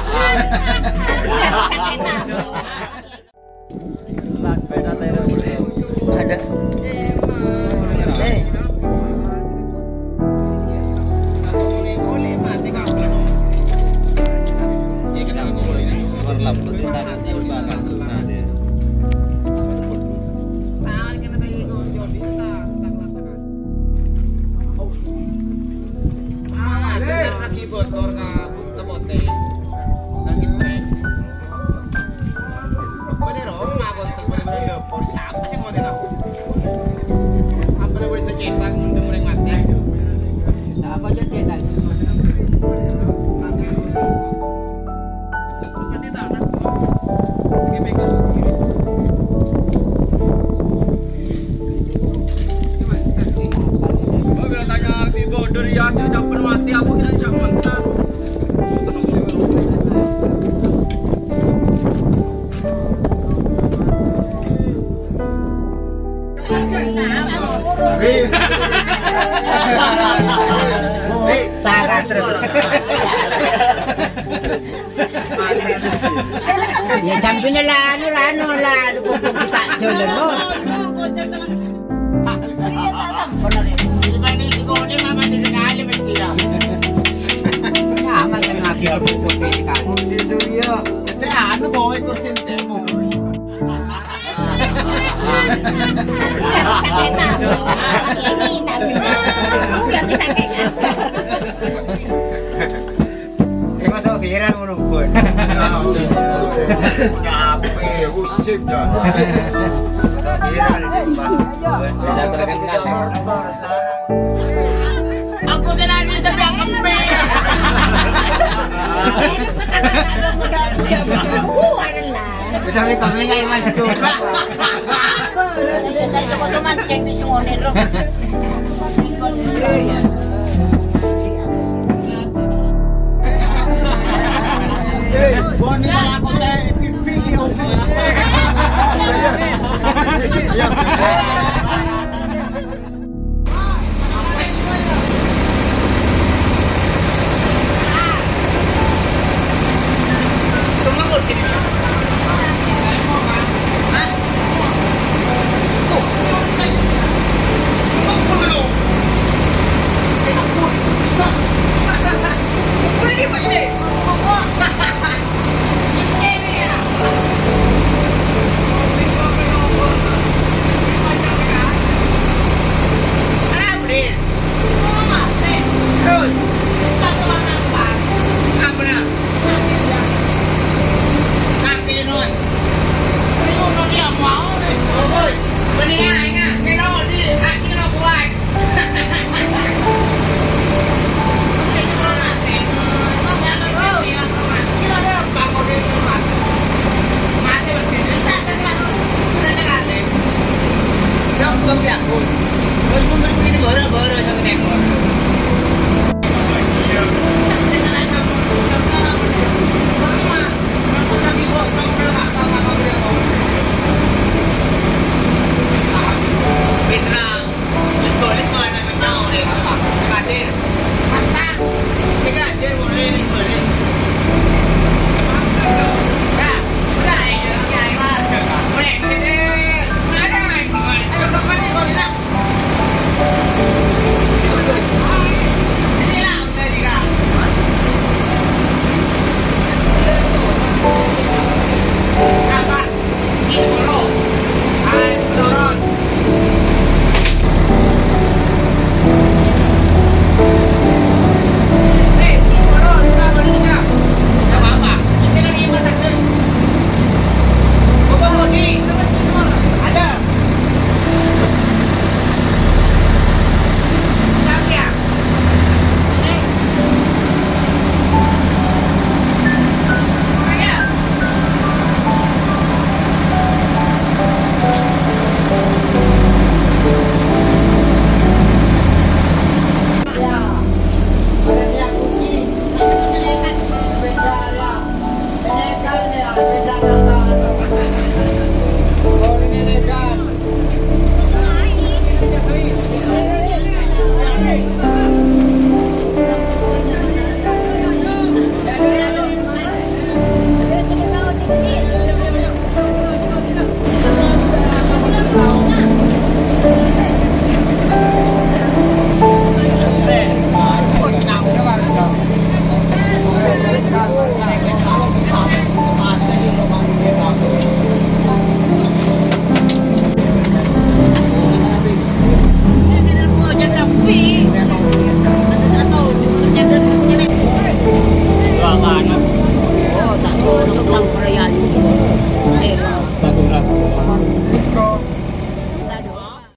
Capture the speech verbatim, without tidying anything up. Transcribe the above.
Ada. Eh. Ya samping lah, anu lah, anu lah, kita jalan lo. Iya tak sampai lagi. Ini ini ini mama di sekali mesti lah. Ya amat kan lagi putih sekali. Si Surya, saya anu bawa kursi temu. Ini tapi yang kita kayak. Masuk viral menunggu. Capek, pusing dah. Viral Pak. Aku selalu sebelah kembali. Bisa kita mengai mas coba. Saya coba teman cek di sungai lo. Boni aku teh pipi ki.